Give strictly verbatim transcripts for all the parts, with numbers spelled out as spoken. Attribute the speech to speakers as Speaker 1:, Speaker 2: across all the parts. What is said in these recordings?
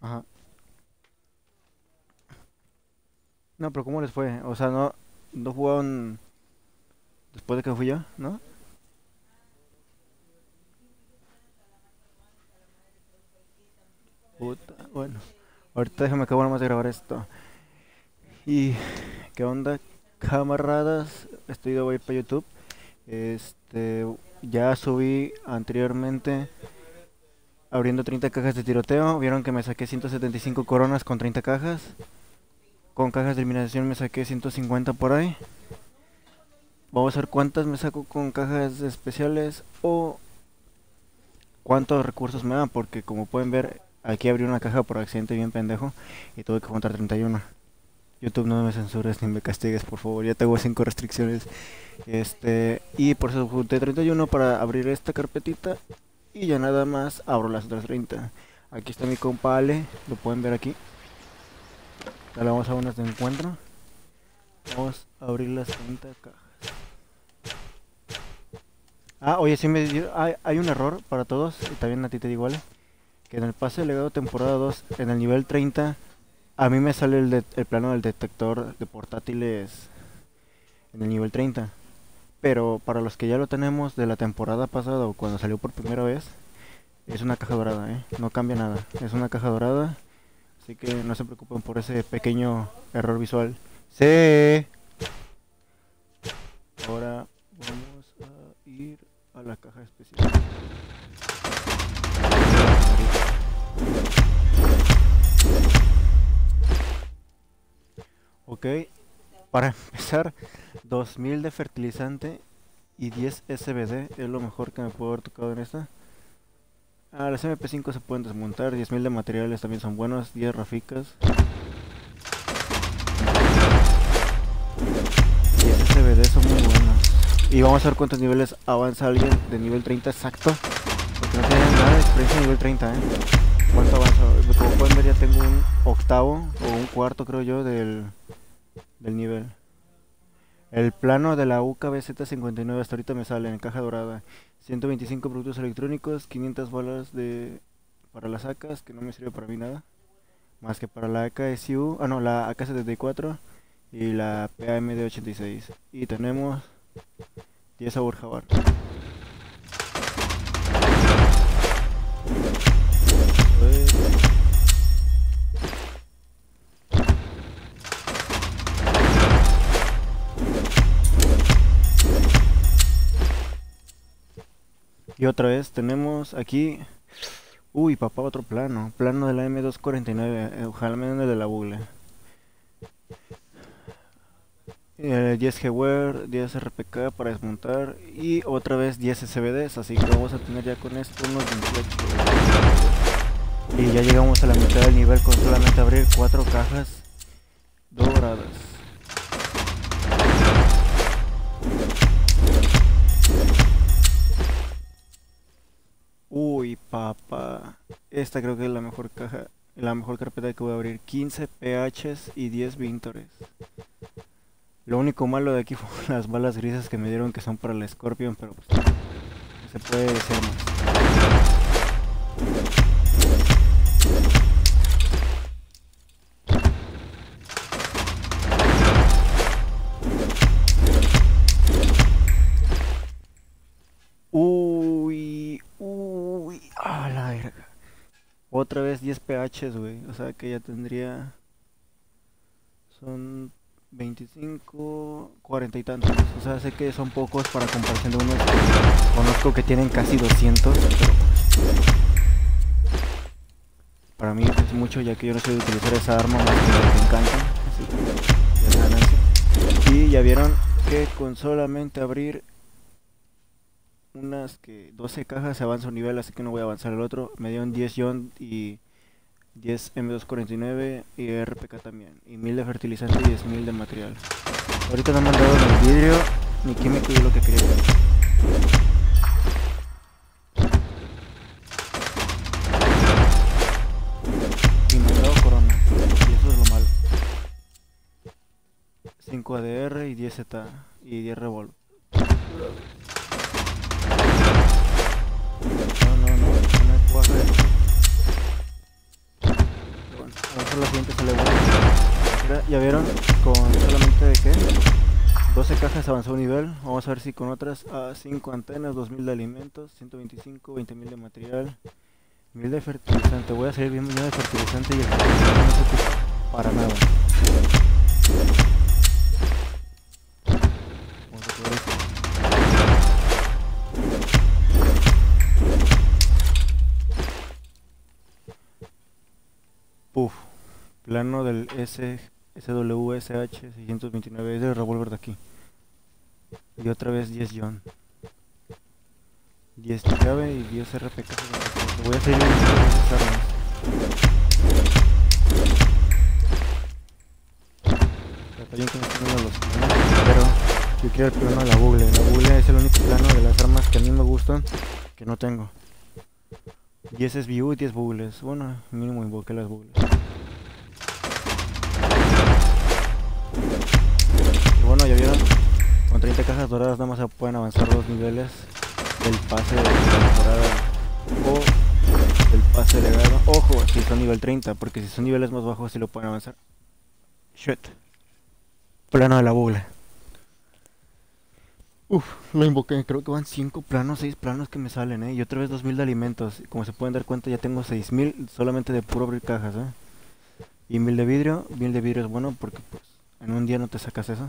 Speaker 1: Ajá. No, pero ¿cómo les fue? O sea, no, no jugaron después de que fui yo, ¿no? Puta, bueno. Ahorita déjame acabar más de grabar esto. ¿Y qué onda, camaradas? Estoy de voy para YouTube. Este, ya subí anteriormente abriendo treinta cajas de tiroteo. Vieron que me saqué ciento setenta y cinco coronas con treinta cajas. Con cajas de eliminación me saqué ciento cincuenta por ahí. Vamos a ver cuántas me saco con cajas especiales o cuántos recursos me dan. Porque como pueden ver, aquí abrí una caja por accidente bien pendejo y tuve que juntar treinta y uno. YouTube, no me censures ni me castigues, por favor. Ya tengo cinco restricciones. Este, y por eso junté treinta y uno para abrir esta carpetita. Y ya nada más abro las otras treinta. Aquí está mi compa Ale, lo pueden ver aquí. Ya le vamos a unas de encuentro. Vamos a abrir las treinta cajas. Ah, oye, sí me dio- hay, hay un error para todos, y también a ti te digo, Ale. Que en el pase de legado temporada dos, en el nivel treinta, a mí me sale el, de- el plano del detector de portátiles en el nivel treinta. Pero para los que ya lo tenemos de la temporada pasada o cuando salió por primera vez, es una caja dorada, ¿eh? No cambia nada. Es una caja dorada, así que no se preocupen por ese pequeño error visual. Sí. Ahora vamos a ir a la caja especial. Ok, para empezar, dos mil de fertilizante y diez S B D es lo mejor que me puedo haber tocado en esta. Ah, las M P cinco se pueden desmontar, diez mil de materiales también son buenos, diez raficas, diez S B D son muy buenos. Y vamos a ver cuántos niveles avanza alguien de nivel treinta exacto, porque no tienen nada de experiencia de nivel treinta, ¿eh? ¿Cuánto avanza? Como pueden ver ya tengo un octavo o un cuarto creo yo del, del nivel. El plano de la U K B Z cincuenta y nueve hasta ahorita me sale en caja dorada. ciento veinticinco productos electrónicos, quinientas balas de para las A Ks, que no me sirve para mí nada. Más que para la A K S U, ah no, la A K setenta y cuatro y la P A M D ochenta y seis. Y tenemos diez Aburjabar. Pues, y otra vez tenemos aquí. Uy, papá, otro plano. Plano de la M doscientos cuarenta y nueve. eh, Ojalá me den el de la Google. Eh, diez Gware, diez R P K para desmontar y otra vez diez S B Ds, así que vamos a tener ya con esto unos veintiocho. Y ya llegamos a la mitad del nivel con solamente abrir cuatro cajas doradas. Uy, papá. Esta creo que es la mejor caja, la mejor carpeta que voy a abrir. quince P Hs y diez Vintores. Lo único malo de aquí fueron las balas grises que me dieron que son para el Scorpion, pero pues se puede decir más. Uy, uy, a la verga. Otra vez diez P Hs, güey. O sea que ya tendría. Son veinticinco, cuarenta y tantos. O sea, sé que son pocos para comparación de unos que conozco que tienen casi doscientos. Pero para mí es mucho, ya que yo no sé de utilizar esa arma más que me encanta. Así que ya es ganancia. Y ya vieron que con solamente abrir unas que doce cajas se avanza un nivel, así que no voy a avanzar el otro. Me dieron diez Ion y diez M doscientos cuarenta y nueve y R P K también. Y mil de fertilizante y diez mil de material. Ahorita no me han dado ni vidrio ni químico y es lo que quería. Y me han dado corona. Y eso es lo malo. cinco A D R y diez Z y diez revólver. No, no, no, no hay cuaje. a lo mejor la siguiente sale buena. Mira, ya vieron, con solamente de qué, doce cajas avanzó un nivel. Vamos a ver si con otras a cinco antenas, dos mil de alimentos, ciento veinticinco, veinte mil de material, mil de fertilizante. Voy a salir bien lleno de fertilizante y el fertilizante no se ocupa para nada. Vamos a probar esto. Puf, plano del S, SWSH seiscientos veintinueve, es del revólver de aquí. Y otra vez diez John. diez llave y diez R P K. Voy a seguir usando esas armas. Está bien que me estén dando los planos, pero yo quiero el plano de la bugle. La bugle es el único plano de las armas que a mí me gustan que no tengo. diez S B U y diez bugles. Bueno, mínimo invoqué las bugles. Y bueno, ya vieron, con treinta cajas doradas nada más se pueden avanzar dos niveles del pase de temporada o del pase legado. Ojo, si son nivel treinta, porque si son niveles más bajos sí lo pueden avanzar. Shit. Plano de la bugle. Uf, lo invoqué, creo que van cinco planos, seis planos que me salen, eh. Y otra vez dos mil de alimentos. Como se pueden dar cuenta ya tengo seis mil solamente de puro abrir cajas, eh. Y mil de vidrio, mil de vidrio es bueno porque pues en un día no te sacas eso.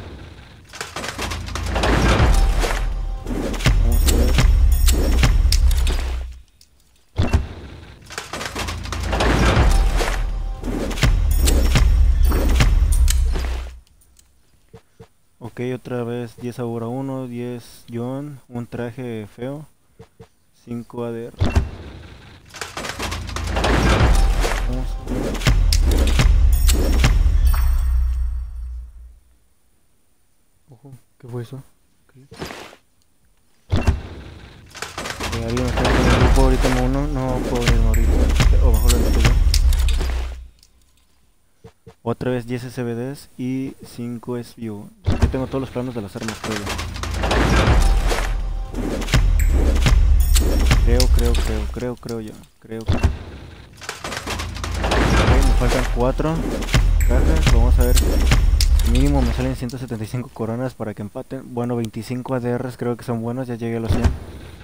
Speaker 1: Vamos a ver. Ok, otra vez diez Aura uno, diez John, un traje feo, cinco A D R. Vamos a ver. Ojo, ¿qué fue eso? Okay. Eh, alguien está en el grupo ahorita como uno, no puedo irme ahorita, o mejor lo meto yo. Otra vez diez S B Ds y cinco S V U. Yo tengo todos los planos de las armas, creo yo. Creo, creo, creo, creo, creo yo. Creo que... Ok, me faltan cuatro cajas. Vamos a ver. Mínimo me salen ciento setenta y cinco coronas para que empaten. Bueno, veinticinco A D Rs creo que son buenos. Ya llegué a los cien.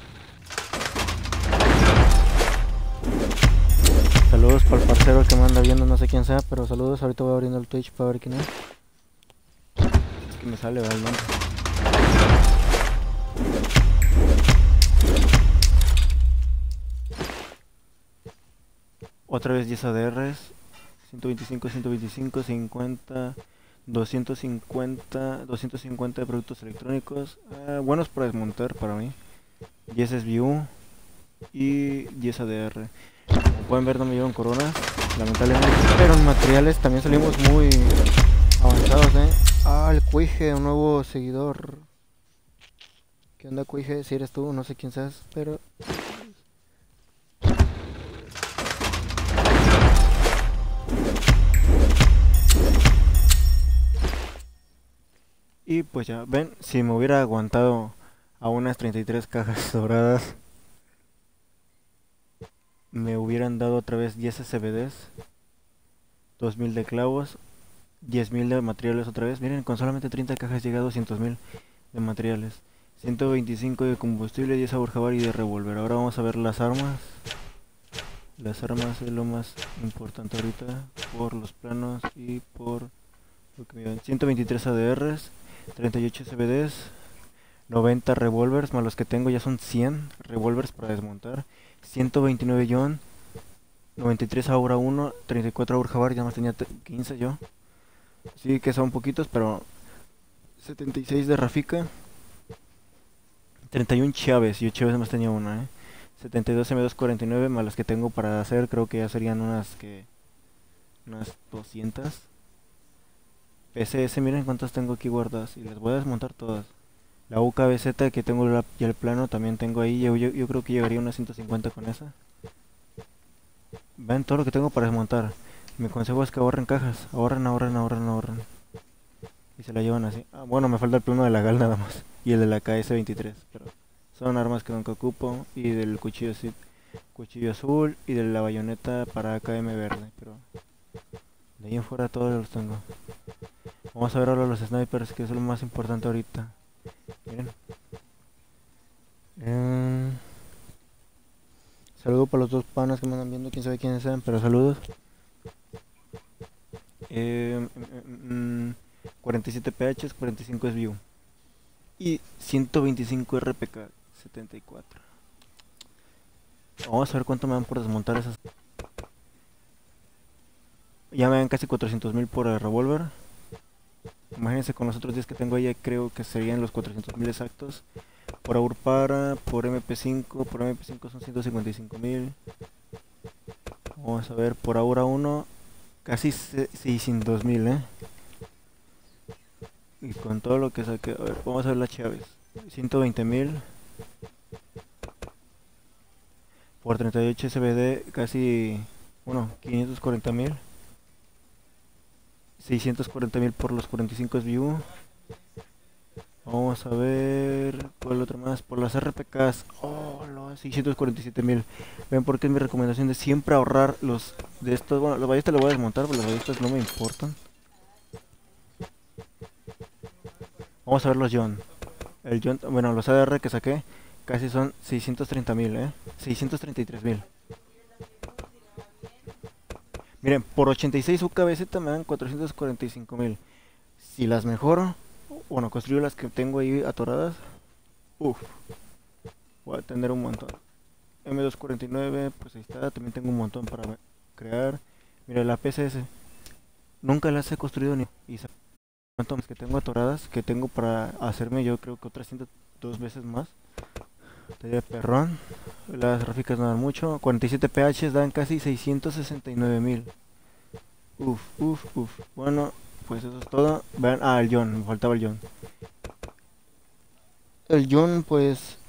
Speaker 1: Saludos para el parcero que me anda viendo, no sé quién sea, pero saludos. Ahorita voy abriendo el Twitch para ver quién es. Es que me sale, ¿verdad? El nombre. Otra vez diez A D Rs. ciento veinticinco, ciento veinticinco, cincuenta, doscientos cincuenta, doscientos cincuenta de productos electrónicos. Eh, buenos para desmontar para mí. diez S B U y diez A D R. Como pueden ver no me llevan coronas, lamentablemente, pero en materiales también salimos muy avanzados, eh. Ah, el Cuije, un nuevo seguidor. ¿Qué onda, Cuije? Si eres tú, no sé quién seas, pero... Y pues ya, ven, si me hubiera aguantado a unas treinta y tres cajas doradas, me hubieran dado otra vez diez S B Ds, dos mil de clavos, diez mil de materiales otra vez. Miren, con solamente treinta cajas llega a doscientos mil de materiales, ciento veinticinco de combustible, diez Aburjabar y de revólver. Ahora vamos a ver las armas. Las armas es lo más importante ahorita por los planos y por lo que me dan. ciento veintitrés A D Rs, treinta y ocho S B Ds, noventa revólvers, más los que tengo ya son cien revólvers para desmontar, ciento veintinueve John, noventa y tres Aura uno, treinta y cuatro Aurjabar, ya más tenía quince yo. Sí que son poquitos, pero setenta y seis de Rafika, treinta y uno Chávez, yo Chávez más tenía una, eh. setenta y dos M dos cuarenta y nueve, más las que tengo para hacer, creo que ya serían unas que unas doscientas. P C S, miren cuántas tengo aquí guardadas y las voy a desmontar todas. La U K B Z que tengo la, ya el plano también tengo ahí, yo, yo, yo creo que llegaría a unas ciento cincuenta con esa. Ven todo lo que tengo para desmontar. Mi consejo es que ahorren cajas, ahorren, ahorren, ahorren, ahorren. Y se la llevan así. Ah, bueno, me falta el plano de la Gal nada más. Y el de la K S veintitrés, pero son armas que nunca ocupo. Y del cuchillo, cuchillo azul y de la bayoneta para A K M verde, pero De ahí en fuera todos los tengo. Vamos a ver ahora los snipers, que es lo más importante ahorita. Miren. Eh, Saludo para los dos panas que me andan viendo, quién sabe quiénes sean, pero saludos. Eh, mm, cuarenta y siete P H, cuarenta y cinco es view. Y ciento veinticinco R P K, setenta y cuatro. Vamos a ver cuánto me dan por desmontar esas. Ya me dan casi cuatrocientos mil por el revólver. Imagínense con los otros diez que tengo ahí, creo que serían los cuatrocientos mil exactos. Por Aurpara, por M P cinco, por M P cinco son ciento cincuenta y cinco mil. Vamos a ver, por Aura uno, casi seiscientos mil, eh. Y con todo lo que saqué, a ver, vamos a ver las Chávez. ciento veinte mil. Por treinta y ocho S B D, casi, bueno, quinientos cuarenta mil. seiscientos cuarenta mil por los cuarenta y cinco view. Vamos a ver, ¿cuál otro más? Por las R P Ks, oh, los seiscientos cuarenta y siete mil. Ven por qué es mi recomendación de siempre ahorrar los de estos. Bueno, los ballistas los voy a desmontar, pero los ballistas no me importan. Vamos a ver los John. El John, bueno, los A D R que saqué casi son seiscientos treinta mil, eh. seiscientos treinta y tres mil. Miren, por ochenta y seis U K B Z me dan cuatrocientos cuarenta y cinco mil. Si las mejoro, bueno, construyo las que tengo ahí atoradas, uff, voy a tener un montón. M doscientos cuarenta y nueve, pues ahí está, también tengo un montón para crear. Mira, la P C S, nunca las he construido ni... Y cuántas que tengo atoradas, que tengo para hacerme yo creo que otras ciento dos veces más. Estaría perrón. Las gráficas no dan mucho. cuarenta y siete P H dan casi seiscientos sesenta y nueve mil. Uf, uf, uf. Bueno, pues eso es todo. Vean, ah, el John, me faltaba el John. El John, pues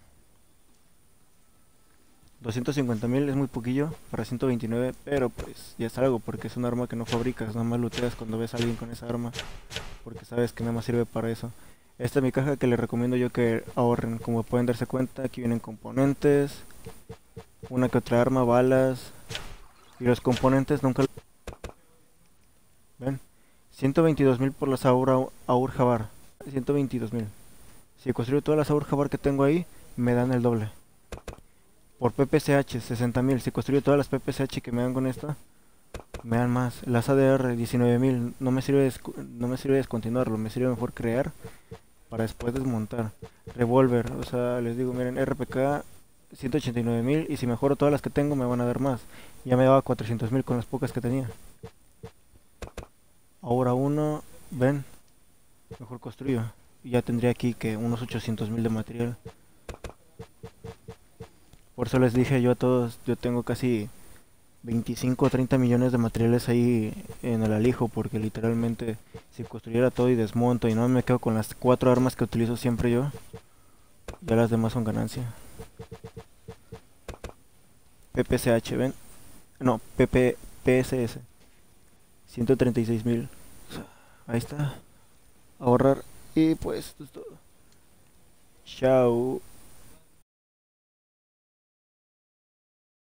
Speaker 1: doscientos cincuenta mil es muy poquillo para ciento veintinueve, pero pues ya es algo porque es un arma que no fabricas, nada más looteas cuando ves a alguien con esa arma, porque sabes que nada más sirve para eso. Esta es mi caja que les recomiendo yo que ahorren. Como pueden darse cuenta, aquí vienen componentes, una que otra arma, balas, y los componentes nunca... ¿Ven? ciento veintidós mil por las Aura, Aur Jabar, ciento veintidós mil. Si construyo todas las Aur Jabar que tengo ahí, me dan el doble. Por P P C H, sesenta mil. Si construyo todas las P P C H que me dan con esta, me dan más. Las A D R, diecinueve mil. No me sirve no me sirve descontinuarlo, me sirve mejor crear para después desmontar. Revolver, o sea, les digo, miren, R P K ciento ochenta y nueve mil, y si mejoro todas las que tengo me van a dar más. Ya me daba cuatrocientos mil con las pocas que tenía. Ahora uno, ven, mejor construyo. Y ya tendría aquí que unos ochocientos mil de material. Por eso les dije yo a todos, yo tengo casi veinticinco o treinta millones de materiales ahí en el alijo, porque literalmente si construyera todo y desmonto y no me quedo con las cuatro armas que utilizo siempre yo, ya las demás son ganancia. P P C H, ven, no, P P S S, ciento treinta y seis mil. Ahí está, ahorrar, y pues esto es todo. Chao.